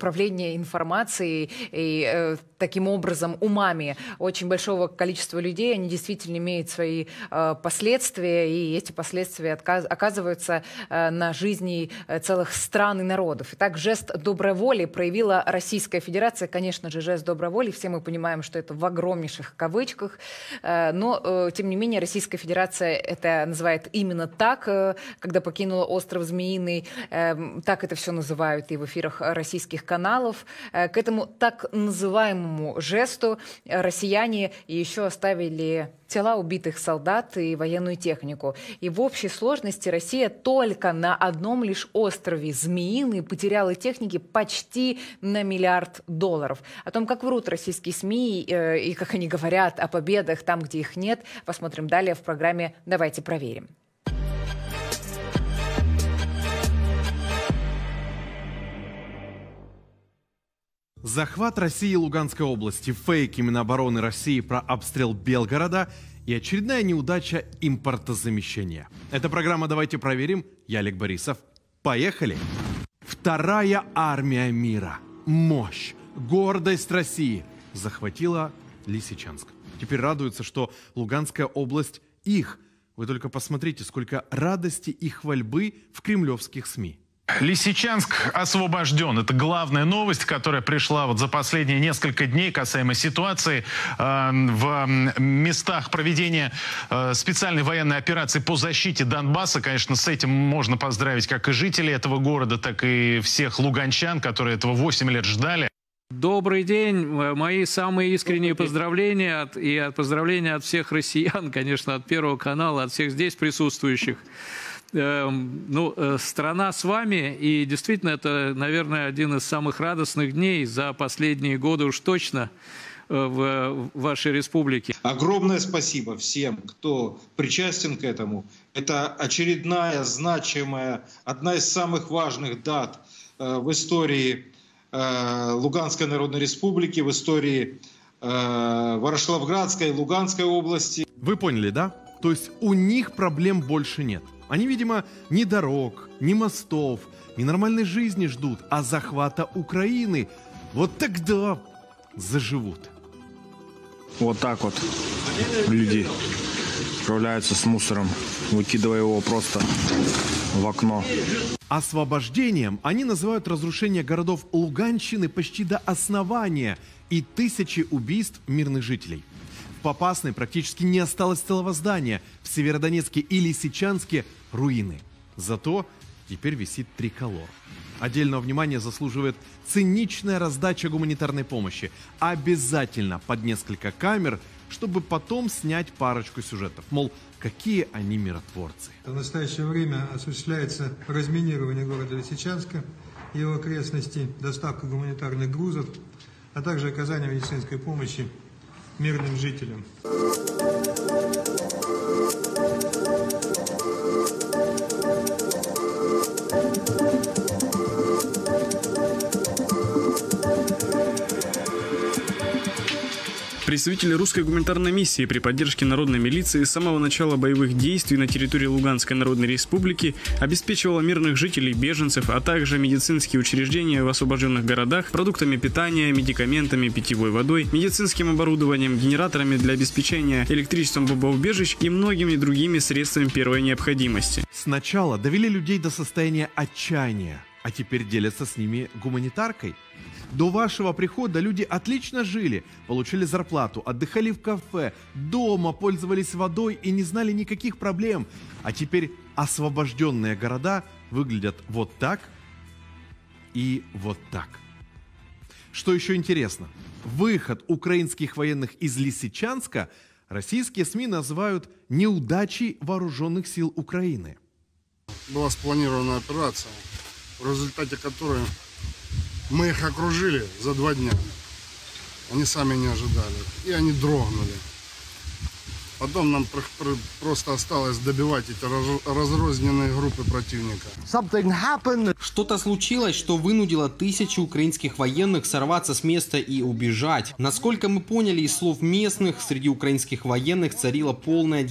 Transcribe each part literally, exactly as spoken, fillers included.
управление информацией и э, таким образом умами очень большого количества людей, они действительно имеют свои э, последствия, и эти последствия отказ, оказываются э, на жизни э, целых стран и народов. Итак, жест доброй воли проявила Российская Федерация. Конечно же, жест доброй воли. Все мы понимаем, что это в огромнейших кавычках. Э, но, э, тем не менее, Российская Федерация это называет именно так, э, когда покинула остров Змеиный. Э, так это все называют и в эфирах российских каналов. Э, к этому так называемому жесту россияне еще оставили тела убитых солдат и военную технику. И в общей сложности Россия только на одном лишь острове Змеиный потеряла техники почти на миллиард долларов. О том, как врут российские СМИ э, и как они говорят о победах там, где их нет, посмотрим далее в программе «Давайте проверим». Захват России и Луганской области, фейки Минобороны России про обстрел Белгорода и очередная неудача импортозамещения. Это программа «Давайте проверим». Я Олег Борисов. Поехали! Вторая армия мира. Мощь, гордость России захватила Лисичанск. Теперь радуются, что Луганская область их. Вы только посмотрите, сколько радости и хвальбы в кремлевских СМИ. Лисичанск освобожден. Это главная новость, которая пришла вот за последние несколько дней касаемо ситуации э, в местах проведения э, специальной военной операции по защите Донбасса. Конечно, с этим можно поздравить как и жителей этого города, так и всех луганчан, которые этого восемь лет ждали. Добрый день. Мои самые искренние поздравления от, и от поздравления от всех россиян, конечно, от Первого канала, от всех здесь присутствующих. Ну, страна с вами, и действительно это, наверное, один из самых радостных дней за последние годы уж точно в вашей республике. Огромное спасибо всем, кто причастен к этому. Это очередная, значимая, одна из самых важных дат в истории Луганской Народной Республики, в истории Ворошиловградской и Луганской области. Вы поняли, да? То есть у них проблем больше нет. Они, видимо, ни дорог, ни мостов, ни нормальной жизни ждут, а захвата Украины. Вот тогда заживут. Вот так вот люди справляются с мусором, выкидывая его просто в окно. Освобождением они называют разрушение городов Луганщины почти до основания и тысячи убийств мирных жителей. В Попасной практически не осталось целого здания, в Северодонецке и Лисичанске руины. Зато теперь висит триколор. Отдельного внимания заслуживает циничная раздача гуманитарной помощи. Обязательно под несколько камер, чтобы потом снять парочку сюжетов. Мол, какие они миротворцы. В настоящее время осуществляется разминирование города Лисичанска и его окрестностей, доставка гуманитарных грузов, а также оказание медицинской помощи мирным жителям. Представители русской гуманитарной миссии при поддержке народной милиции с самого начала боевых действий на территории Луганской Народной Республики обеспечивала мирных жителей, беженцев, а также медицинские учреждения в освобожденных городах продуктами питания, медикаментами, питьевой водой, медицинским оборудованием, генераторами для обеспечения электричеством бомбоубежищ и многими другими средствами первой необходимости. Сначала довели людей до состояния отчаяния, а теперь делятся с ними гуманитаркой. До вашего прихода люди отлично жили, получили зарплату, отдыхали в кафе, дома пользовались водой и не знали никаких проблем. А теперь освобожденные города выглядят вот так и вот так. Что еще интересно, выход украинских военных из Лисичанска российские СМИ называют неудачей вооруженных сил Украины. Была спланирована операция, в результате которой мы их окружили за два дня. Они сами не ожидали. И они дрогнули. Потом нам просто осталось добивать эти разрозненные группы противника. Что-то случилось, что вынудило тысячи украинских военных сорваться с места и убежать. Насколько мы поняли из слов местных, среди украинских военных царила полная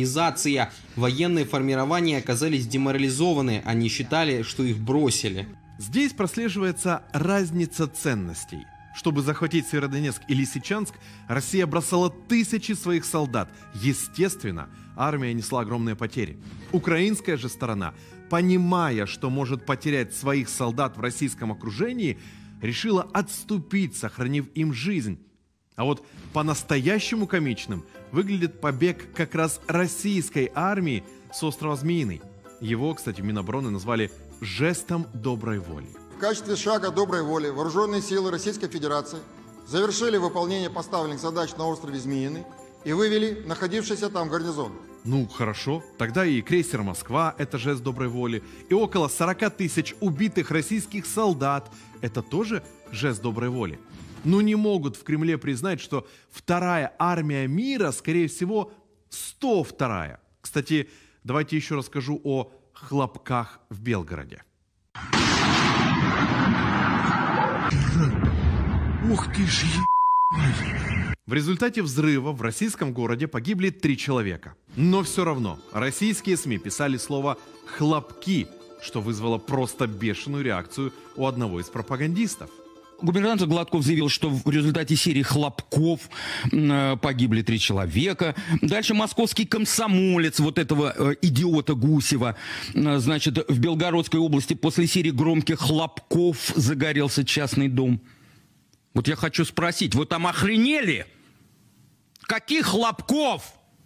дезорганизация. Военные формирования оказались деморализованы, они считали, что их бросили. Здесь прослеживается разница ценностей. Чтобы захватить Северодонецк и Лисичанск, Россия бросала тысячи своих солдат. Естественно, армия несла огромные потери. Украинская же сторона, понимая, что может потерять своих солдат в российском окружении, решила отступить, сохранив им жизнь. А вот по-настоящему комичным выглядит побег как раз российской армии с острова Змеиный. Его, кстати, в Минобороны назвали «жестом доброй воли». В качестве шага доброй воли вооруженные силы Российской Федерации завершили выполнение поставленных задач на острове Змеиный и вывели находившийся там гарнизон. Ну, хорошо. Тогда и крейсер «Москва» — это жест доброй воли. И около сорока тысяч убитых российских солдат — это тоже жест доброй воли. Ну, не могут в Кремле признать, что вторая армия мира, скорее всего, сто вторая. Кстати, давайте еще расскажу о хлопках в Белгороде. Ух ты ж е... В результате взрыва в российском городе погибли три человека. Но все равно российские СМИ писали слово «хлопки», что вызвало просто бешеную реакцию у одного из пропагандистов. Губернатор Гладков заявил, что в результате серии хлопков э, погибли три человека. Дальше московский комсомолец, вот этого э, идиота Гусева, э, значит, в Белгородской области после серии громких хлопков загорелся частный дом. Вот я хочу спросить, вы там охренели? Каких хлопков?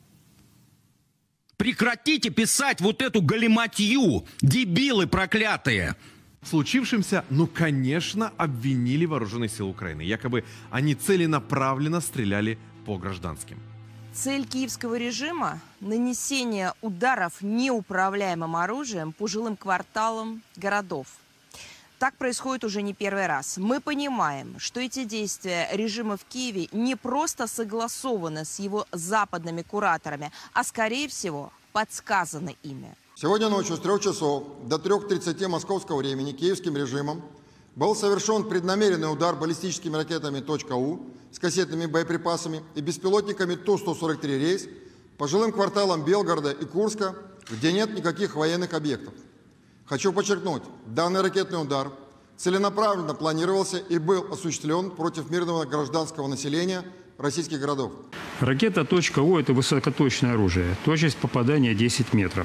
Прекратите писать вот эту галиматью, дебилы проклятые. В случившемся, ну, конечно, обвинили вооруженные силы Украины. Якобы они целенаправленно стреляли по гражданским. Цель киевского режима – нанесение ударов неуправляемым оружием по жилым кварталам городов. Так происходит уже не первый раз. Мы понимаем, что эти действия режима в Киеве не просто согласованы с его западными кураторами, а, скорее всего, подсказаны ими. Сегодня ночью с трех часов до трёх тридцати московского времени киевским режимом был совершен преднамеренный удар баллистическими ракетами .У с кассетными боеприпасами и беспилотниками Ту сто сорок три рейс по жилым кварталам Белгорода и Курска, где нет никаких военных объектов. Хочу подчеркнуть, данный ракетный удар целенаправленно планировался и был осуществлен против мирного гражданского населения российских городов. Ракета .У – это высокоточное оружие. Точность попадания десять метров.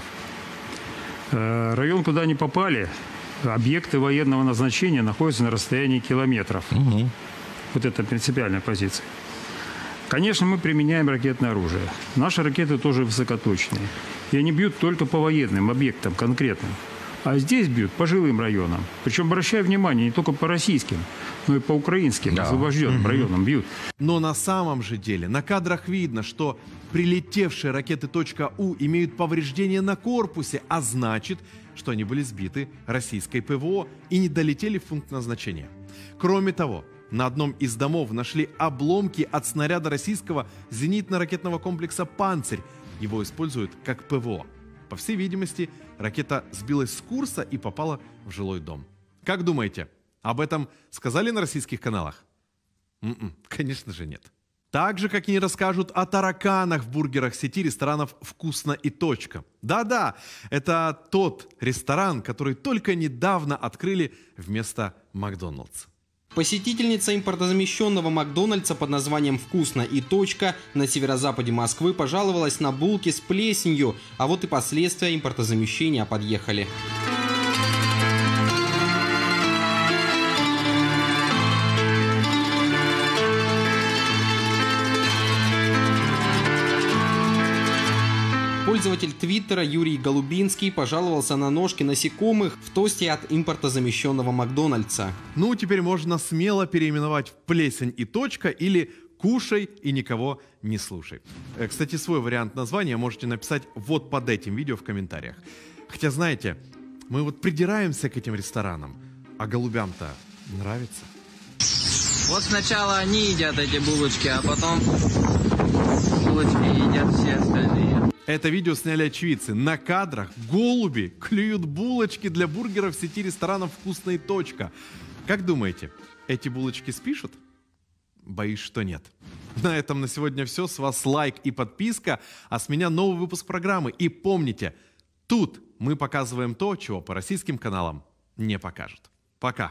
Район, куда они попали, объекты военного назначения находятся на расстоянии километров. Угу. Вот это принципиальная позиция. Конечно, мы применяем ракетное оружие. Наши ракеты тоже высокоточные. И они бьют только по военным объектам конкретным. А здесь бьют по жилым районам. Причем, обращаю внимание, не только по российским, но и по украинским, да, освобожденным угу. районам бьют. Но на самом же деле на кадрах видно, что прилетевшие ракеты .У имеют повреждения на корпусе, а значит, что они были сбиты российской ПВО и не долетели в пункт назначения. Кроме того, на одном из домов нашли обломки от снаряда российского зенитно-ракетного комплекса «Панцирь». Его используют как ПВО. По всей видимости, ракета сбилась с курса и попала в жилой дом. Как думаете, об этом сказали на российских каналах? М-м, конечно же нет. Так же, как и не расскажут о тараканах в бургерах сети ресторанов «Вкусно и точка». Да-да, это тот ресторан, который только недавно открыли вместо Макдональдса. Посетительница импортозамещенного Макдональдса под названием «Вкусно и точка» на северо-западе Москвы пожаловалась на булки с плесенью, а вот и последствия импортозамещения подъехали. Пользователь Твиттера Юрий Голубинский пожаловался на ножки насекомых в тосте от импортозамещенного Макдональдса. Ну, теперь можно смело переименовать в «Плесень и точка» или «Кушай и никого не слушай». Кстати, свой вариант названия можете написать вот под этим видео в комментариях. Хотя, знаете, мы вот придираемся к этим ресторанам, а голубям-то нравится. Вот сначала они едят эти булочки, а потом булочки едят все остальные. Это видео сняли очевидцы. На кадрах голуби клюют булочки для бургеров в сети ресторанов «Вкусно и точка». Как думаете, эти булочки спишут? Боюсь, что нет. На этом на сегодня все. С вас лайк и подписка, а с меня новый выпуск программы. И помните, тут мы показываем то, чего по российским каналам не покажут. Пока. Пока.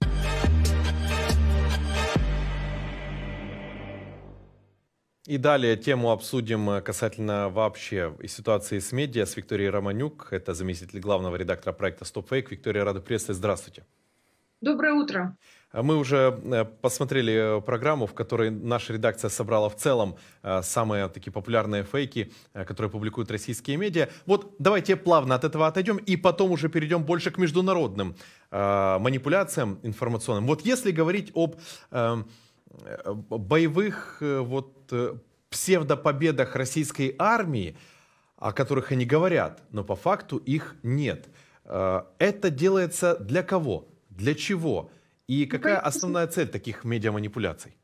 И далее тему обсудим касательно вообще ситуации с медиа с Викторией Романюк. Это заместитель главного редактора проекта «Стоп-фейк». Виктория, рада приветствовать. Здравствуйте. Доброе утро. Мы уже посмотрели программу, в которой наша редакция собрала в целом самые такие популярные фейки, которые публикуют российские медиа. Вот давайте плавно от этого отойдем и потом уже перейдем больше к международным манипуляциям информационным. Вот если говорить об боевых вот псевдопобедах российской армии, о которых они говорят, но по факту их нет. Это делается для кого? Для чего? И какая основная цель таких медиаманипуляций?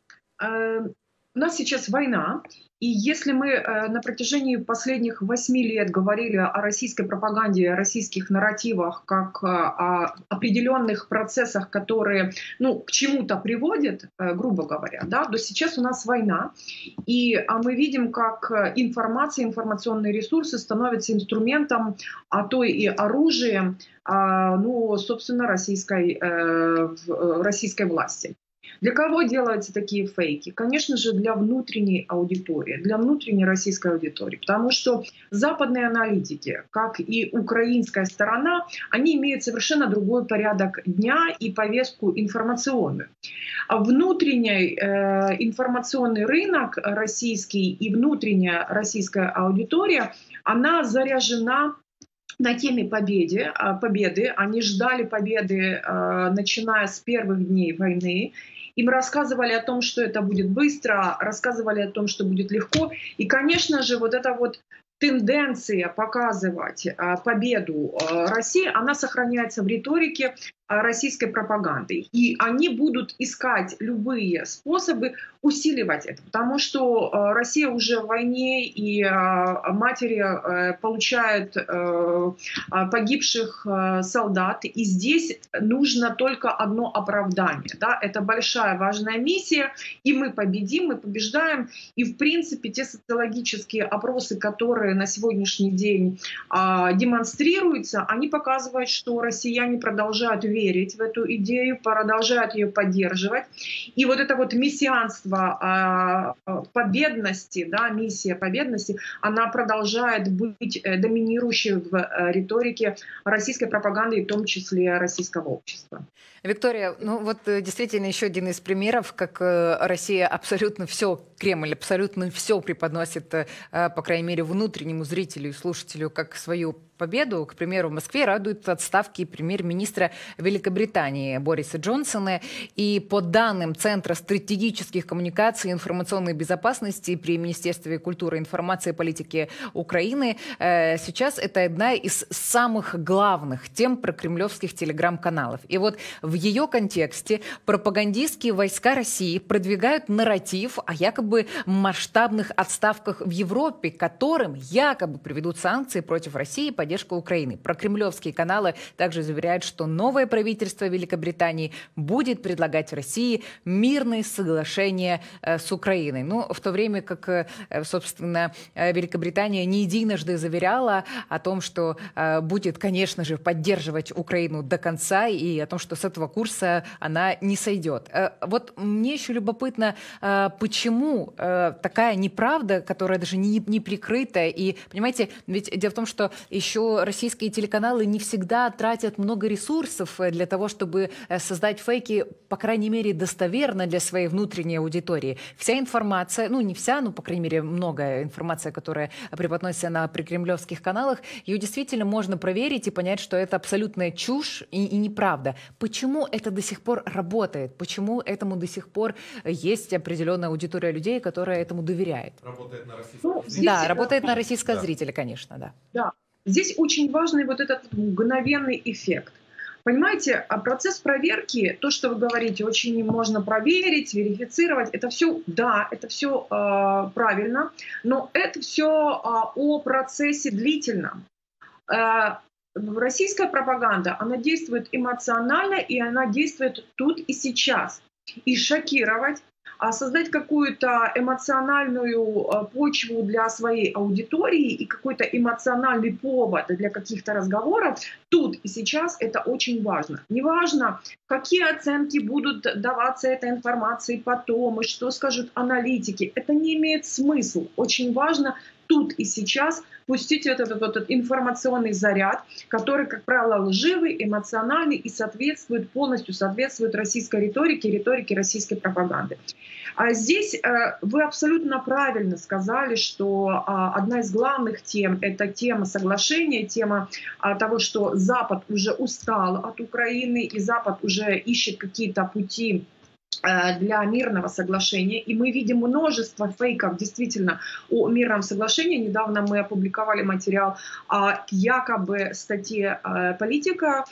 У нас сейчас война, и если мы на протяжении последних восьми лет говорили о российской пропаганде, о российских нарративах, как о определенных процессах, которые ну, к чему-то приводят, грубо говоря, да, то сейчас у нас война, и мы видим, как информация, информационные ресурсы становятся инструментом, а то и оружием, ну, собственно, российской, российской власти. Для кого делаются такие фейки? Конечно же, для внутренней аудитории, для внутренней российской аудитории. Потому что западные аналитики, как и украинская сторона, они имеют совершенно другой порядок дня и повестку информационную. А внутренний э, информационный рынок российский и внутренняя российская аудитория, она заряжена на теме победы, победы. Они ждали победы, начиная с первых дней войны. Им рассказывали о том, что это будет быстро, рассказывали о том, что будет легко. И, конечно же, вот эта вот тенденция показывать победу России, она сохраняется в риторике российской пропаганды. И они будут искать любые способы усиливать это. Потому что Россия уже в войне, и матери получают погибших солдат. И здесь нужно только одно оправдание. Да? Это большая важная миссия. И мы победим, мы побеждаем. И в принципе те социологические опросы, которые на сегодняшний день демонстрируются, они показывают, что россияне продолжают верить верить в эту идею, продолжают ее поддерживать. И вот это вот мессианство победности, да, миссия победности, она продолжает быть доминирующей в риторике российской пропаганды, и в том числе российского общества. Виктория, ну вот действительно еще один из примеров, как Россия абсолютно все, Кремль абсолютно все преподносит, по крайней мере, внутреннему зрителю и слушателю, как свою победу. К примеру, в Москве радует отставки премьер-министра Великобритании Бориса Джонсона. И по данным Центра стратегических коммуникаций и информационной безопасности при Министерстве культуры, информации и политики Украины, сейчас это одна из самых главных тем прокремлевских телеграм-каналов. И вот в ее контексте пропагандистские войска России продвигают нарратив о якобы масштабных отставках в Европе, которым якобы приведут санкции против России и поддержку Украины. Прокремлевские каналы также заверяют, что новое правительство Великобритании будет предлагать России мирные соглашения с Украиной. Ну, в то время как, собственно, Великобритания не единожды заверяла о том, что будет, конечно же, поддерживать Украину до конца, и о том, что с этого курса она не сойдет. Вот мне еще любопытно, почему такая неправда, которая даже не, не прикрыта. И, понимаете, ведь дело в том, что еще российские телеканалы не всегда тратят много ресурсов для того, чтобы создать фейки, по крайней мере, достоверно для своей внутренней аудитории. Вся информация, ну не вся, но, по крайней мере, многое информация, которая преподносится на прикремлевских каналах, ее действительно можно проверить и понять, что это абсолютная чушь и, и неправда. Почему это до сих пор работает? Почему этому до сих пор есть определенная аудитория людей, которая этому доверяет? Работает на российского ну, зрителя. Да, работает на российского да. зрителя, конечно, да. Да. Здесь очень важный вот этот мгновенный эффект. Понимаете, процесс проверки, то, что вы говорите, очень можно проверить, верифицировать, это все, да, это все э, правильно, но это все э, о процессе длительном. Э, российская пропаганда, она действует эмоционально, и она действует тут и сейчас. И шокировать, создать какую-то эмоциональную почву для своей аудитории и какой-то эмоциональный повод для каких-то разговоров тут и сейчас, это очень важно. Неважно, какие оценки будут даваться этой информации потом, и что скажут аналитики, это не имеет смысла. Очень важно тут и сейчас пустить этот, этот, этот информационный заряд, который, как правило, лживый, эмоциональный и соответствует, полностью соответствует российской риторике, риторике российской пропаганды. А здесь э, вы абсолютно правильно сказали, что э, одна из главных тем — это тема соглашения, тема э, того, что Запад уже устал от Украины, и Запад уже ищет какие-то пути для мирного соглашения. И мы видим множество фейков действительно о мирном соглашении. Недавно мы опубликовали материал о якобы статье «Политика»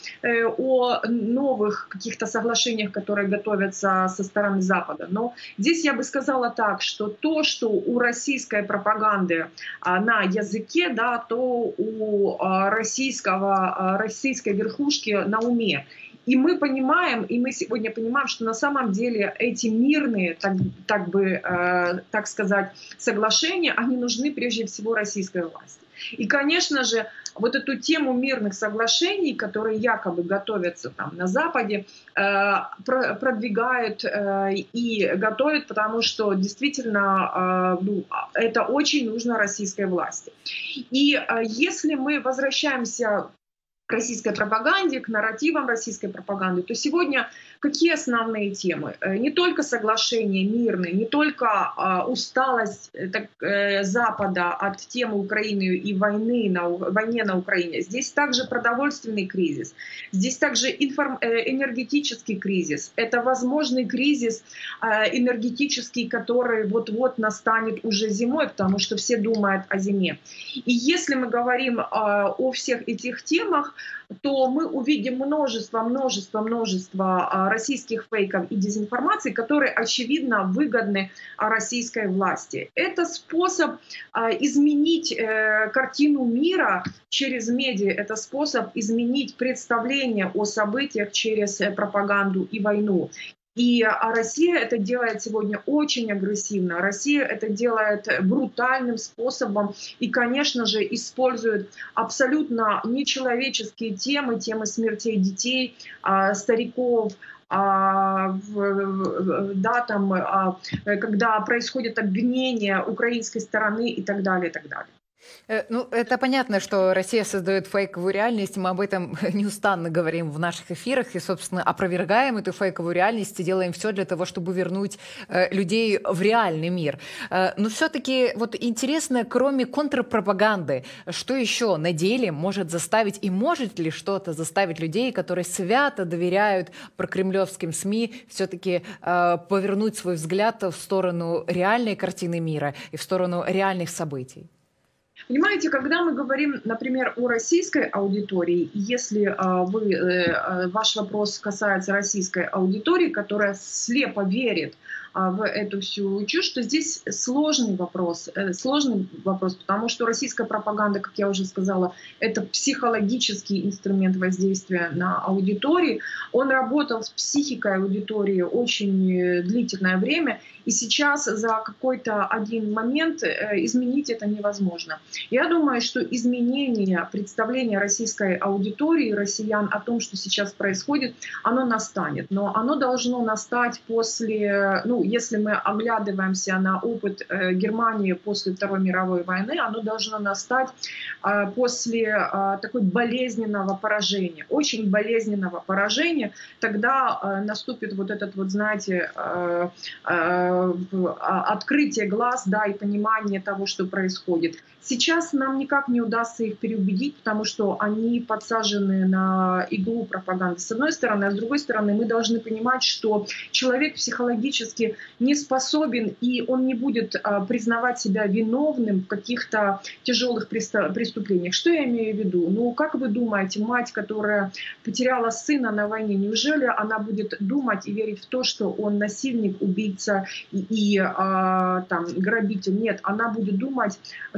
о новых каких-то соглашениях, которые готовятся со стороны Запада. Но здесь я бы сказала так, что то, что у российской пропаганды на языке, да, то у российского, российской верхушки на уме. И мы понимаем, и мы сегодня понимаем, что на самом деле эти мирные, так, так бы, э, так сказать, соглашения, они нужны прежде всего российской власти. И, конечно же, вот эту тему мирных соглашений, которые якобы готовятся там на Западе, э, продвигают э, и готовят, потому что действительно э, ну, это очень нужно российской власти. И э, если мы возвращаемся к российской пропаганде, к нарративам российской пропаганды, то сегодня какие основные темы? Не только соглашения мирные, не только э, усталость так, э, Запада от темы Украины и войны на, войне на Украине. Здесь также продовольственный кризис, здесь также информ, э, энергетический кризис. Это возможный кризис э, энергетический, который вот-вот настанет уже зимой, потому что все думают о зиме. И если мы говорим э, о всех этих темах, то мы увидим множество, множество, множество российских фейков и дезинформации, которые, очевидно, выгодны российской власти. Это способ изменить картину мира через медиа, это способ изменить представление о событиях через пропаганду и войну. И Россия это делает сегодня очень агрессивно. Россия это делает брутальным способом и, конечно же, использует абсолютно нечеловеческие темы, темы смертей детей, стариков, да, там, когда происходит обвинение украинской стороны и так далее, и так далее. Ну, это понятно, что Россия создает фейковую реальность, мы об этом неустанно говорим в наших эфирах и, собственно, опровергаем эту фейковую реальность и делаем все для того, чтобы вернуть э, людей в реальный мир. Э, но все-таки вот интересно, кроме контрпропаганды, что еще на деле может заставить и может ли что-то заставить людей, которые свято доверяют прокремлевским СМИ, все-таки э, повернуть свой взгляд в сторону реальной картины мира и в сторону реальных событий? Понимаете, когда мы говорим, например, о российской аудитории, если э, вы, э, ваш вопрос касается российской аудитории, которая слепо верит э, в эту всю чушь, то здесь сложный вопрос, э, сложный вопрос, потому что российская пропаганда, как я уже сказала, это психологический инструмент воздействия на аудиторию. Он работал с психикой аудитории очень длительное время, и сейчас за какой-то один момент э, изменить это невозможно. Я думаю, что изменение представления российской аудитории, россиян о том, что сейчас происходит, оно настанет. Но оно должно настать после, ну, если мы оглядываемся на опыт э, Германии после Второй мировой войны, оно должно настать э, после э, такой болезненного поражения, очень болезненного поражения. Тогда э, наступит вот этот, вот, знаете, э, э, открытие глаз, да, и понимание того, что происходит. Сейчас нам никак не удастся их переубедить, потому что они подсажены на иглу пропаганды с одной стороны, а с другой стороны мы должны понимать, что человек психологически не способен и он не будет а, признавать себя виновным в каких-то тяжелых преступлениях. Что я имею в виду? Ну, как вы думаете, мать, которая потеряла сына на войне, неужели она будет думать и верить в то, что он насильник, убийца и, и а, там, грабитель? Нет, она будет думать, что он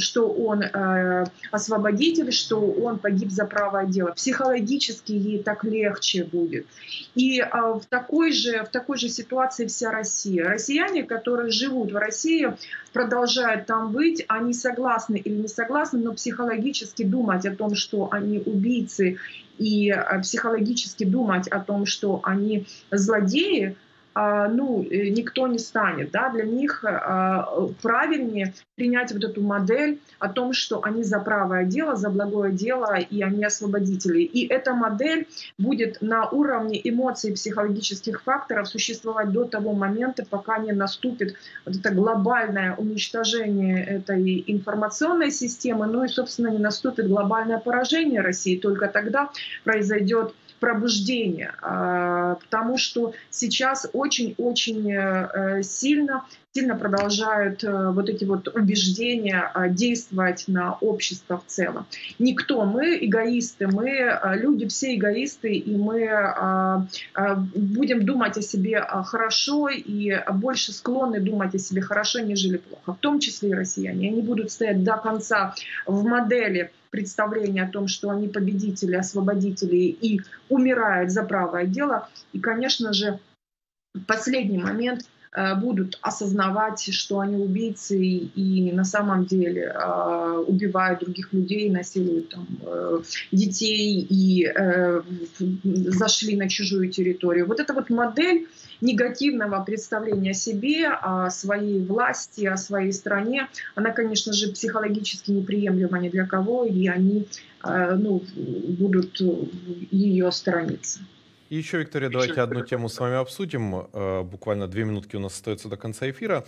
он э, освободитель, что он погиб за правое дело. Психологически ей так легче будет. И э, в, такой же, в такой же ситуации вся Россия. Россияне, которые живут в России, продолжают там быть, они согласны или не согласны, но психологически думать о том, что они убийцы, и психологически думать о том, что они злодеи, ну, никто не станет. Да? Для них правильнее принять вот эту модель о том, что они за правое дело, за благое дело, и они освободители. И эта модель будет на уровне эмоций и психологических факторов существовать до того момента, пока не наступит вот это глобальное уничтожение этой информационной системы, ну и, собственно, не наступит глобальное поражение России. Только тогда произойдет пробуждение, потому что сейчас очень-очень сильно, сильно продолжают вот эти вот убеждения действовать на общество в целом. Никто, мы эгоисты, мы люди все эгоисты, и мы будем думать о себе хорошо и больше склонны думать о себе хорошо, нежели плохо, в том числе и россияне. Они будут стоять до конца в модели представление о том, что они победители, освободители и умирают за правое дело. И, конечно же, в последний момент э, будут осознавать, что они убийцы и на самом деле э, убивают других людей, насилуют там, э, детей и э, зашли на чужую территорию. Вот эта вот модель негативного представления о себе, о своей власти, о своей стране, она, конечно же, психологически неприемлема ни для кого, и они ну, будут ее сторониться. И еще, Виктория, давайте одну тему с вами обсудим. Буквально две минутки у нас остается до конца эфира.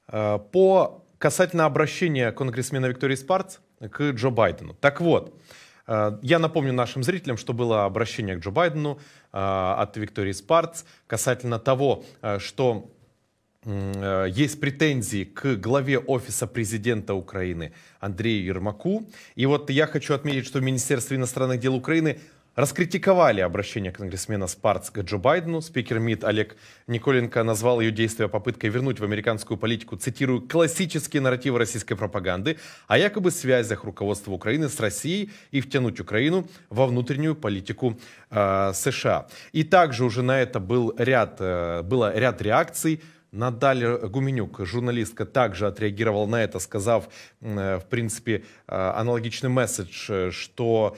По касательно обращения конгрессмена Виктории Спарц к Джо Байдену. Так вот, я напомню нашим зрителям, что было обращение к Джо Байдену от Виктории Спарц касательно того, что есть претензии к главе Офиса президента Украины Андрею Ермаку. И вот я хочу отметить, что в Министерстве иностранных дел Украины раскритиковали обращение конгрессмена Спарц к Джо Байдену. Спикер МИД Олег Николенко назвал ее действия попыткой вернуть в американскую политику, цитирую, классические нарративы российской пропаганды о якобы связях руководства Украины с Россией и втянуть Украину во внутреннюю политику э, США. И также уже на это был ряд, э, было ряд реакций. Наталья Гуменюк, журналистка, также отреагировала на это, сказав, в принципе, аналогичный месседж, что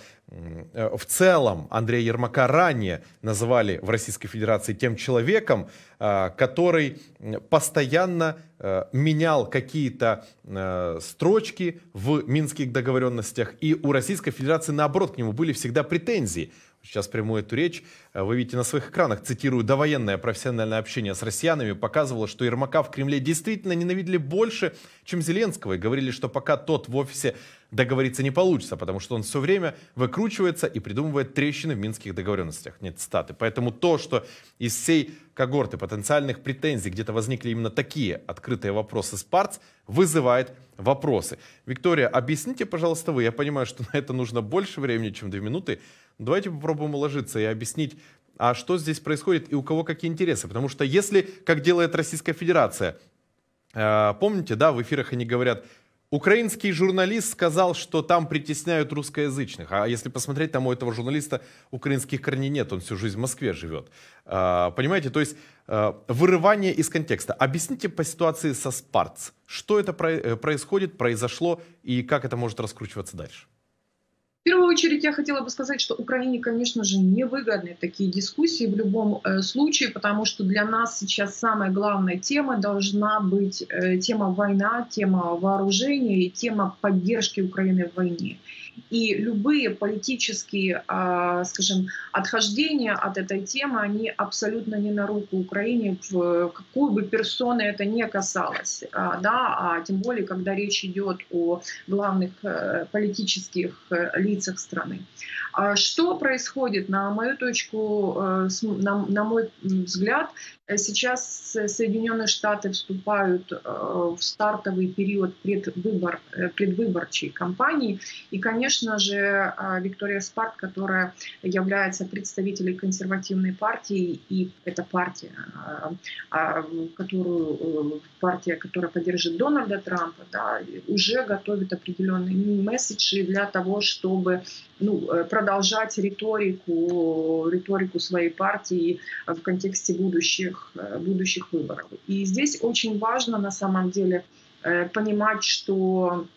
в целом Андрея Ермака ранее называли в Российской Федерации тем человеком, который постоянно менял какие-то строчки в минских договоренностях, и у Российской Федерации, наоборот, к нему были всегда претензии. Сейчас прямую эту речь вы видите на своих экранах. Цитирую, довоенное профессиональное общение с россиянами показывало, что Ермака в Кремле действительно ненавидели больше, чем Зеленского. И говорили, что пока тот в офисе договориться не получится, потому что он все время выкручивается и придумывает трещины в минских договоренностях. Нет цитаты. Поэтому то, что из всей когорты потенциальных претензий где-то возникли именно такие открытые вопросы Спарц, вызывает вопросы. Виктория, объясните, пожалуйста, вы. Я понимаю, что на это нужно больше времени, чем две минуты. Давайте попробуем уложиться и объяснить, а что здесь происходит и у кого какие интересы. Потому что если, как делает Российская Федерация, э, помните, да, в эфирах они говорят, украинский журналист сказал, что там притесняют русскоязычных. А если посмотреть, там у этого журналиста украинских корней нет, он всю жизнь в Москве живет. Э, понимаете, то есть э, вырывание из контекста. Объясните по ситуации со Спарц, что это про- происходит, произошло и как это может раскручиваться дальше. В первую очередь я хотела бы сказать, что Украине, конечно же, невыгодны такие дискуссии в любом э, случае, потому что для нас сейчас самая главная тема должна быть э, тема война, тема вооружения и тема поддержки Украины в войне. И любые политические, э, скажем, отхождения от этой темы, они абсолютно не на руку Украине, в какую бы персону это ни касалось. Э, да, а тем более, когда речь идет о главных э, политических э, лицах страны. Что происходит, на мою точку, на, на мой взгляд, Сейчас Соединенные Штаты вступают в стартовый период предвыбор, предвыборчей кампании. И, конечно же, Виктория Спарт, которая является представителем консервативной партии, и это партия, которую, партия, которая поддержит Дональда Трампа, да, уже готовит определенные месседжи для того, чтобы ну, продолжать риторику, риторику своей партии в контексте будущих, будущих выборов. И здесь очень важно на самом деле понимать, что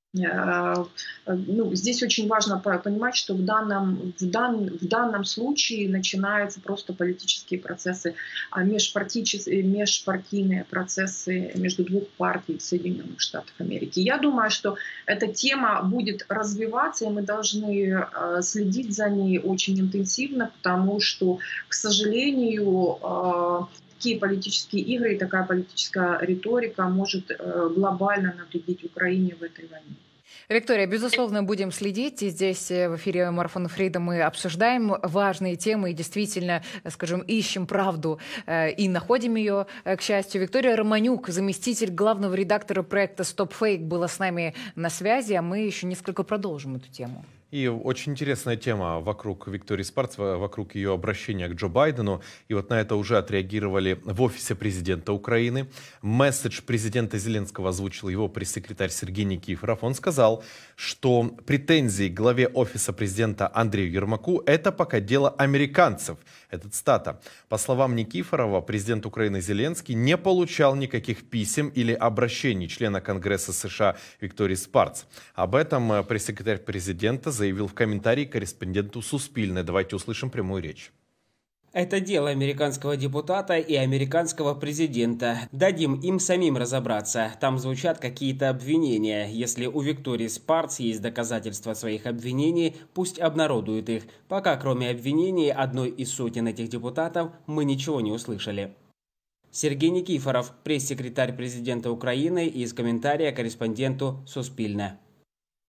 ну, здесь очень важно понимать, что в данном, в, дан, в данном случае начинаются просто политические процессы, межпартийные, межпартийные процессы между двух партий Соединенных Штатов Америки. Я думаю, что эта тема будет развиваться, и мы должны следить за ней очень интенсивно, потому что, к сожалению, такие политические игры и такая политическая риторика может глобально навредить Украине в этой войне. Виктория, безусловно, будем следить. И здесь в эфире Марафона Фридом мы обсуждаем важные темы и действительно, скажем, ищем правду и находим ее, к счастью. Виктория Романюк, заместитель главного редактора проекта «Стоп Фейк», была с нами на связи, а мы еще несколько продолжим эту тему. И очень интересная тема вокруг Виктории Спарт, вокруг ее обращения к Джо Байдену. И вот на это уже отреагировали в офисе президента Украины. Месседж президента Зеленского озвучил его пресс-секретарь Сергей Никифоров. Он сказал, что претензии к главе офиса президента Андрею Ермаку – это пока дело американцев. Это цитата. По словам Никифорова, президент Украины Зеленский не получал никаких писем или обращений члена Конгресса США Виктории Спарц. Об этом пресс-секретарь президента заявил в комментарии корреспонденту Суспильне. Давайте услышим прямую речь. Это дело американского депутата и американского президента. Дадим им самим разобраться. Там звучат какие-то обвинения. Если у Виктории Спарц есть доказательства своих обвинений, пусть обнародуют их. Пока кроме обвинений одной из сотен этих депутатов мы ничего не услышали. Сергей Никифоров, пресс-секретарь президента Украины, из комментария корреспонденту Суспильне.